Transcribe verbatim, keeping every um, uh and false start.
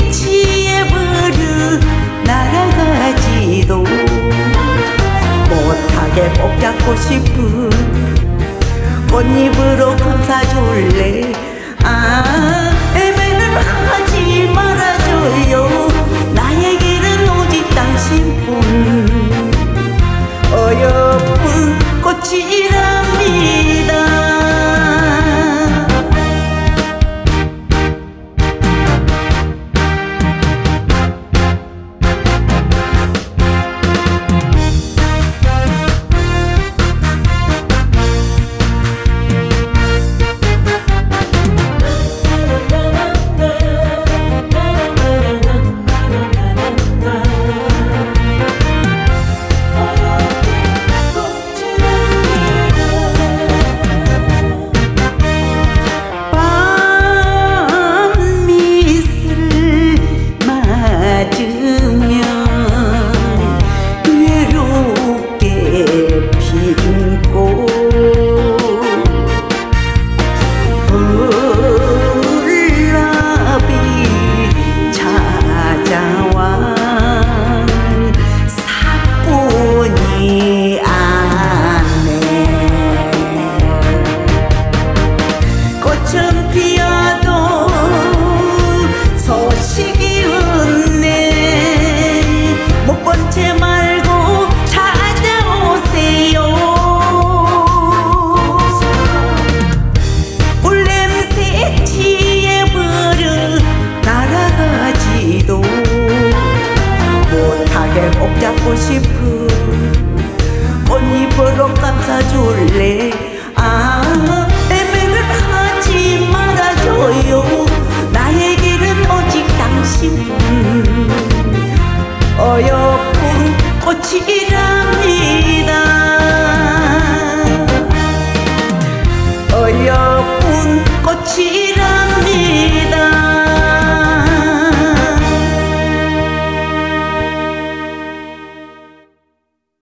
취해버려 날아가지도 못하게 꼭 잡고 싶은 꽃잎으로 감싸줄래. 아, 애매는 하지 말아줘요. 나에게는 오직 당신뿐 어여쁜 꽃이랍니다. 꽃은 피어도 소식이 없네. 못 본 채 말고 찾아오세요. 꿀냄새 취해버려 날아가지도 못하게 꼭 잡고 싶은 꽃잎으로 감싸줄래. 아, 애매를 하지 말아줘요. 나에게는 오직 당신뿐 어여쁜 꽃이라.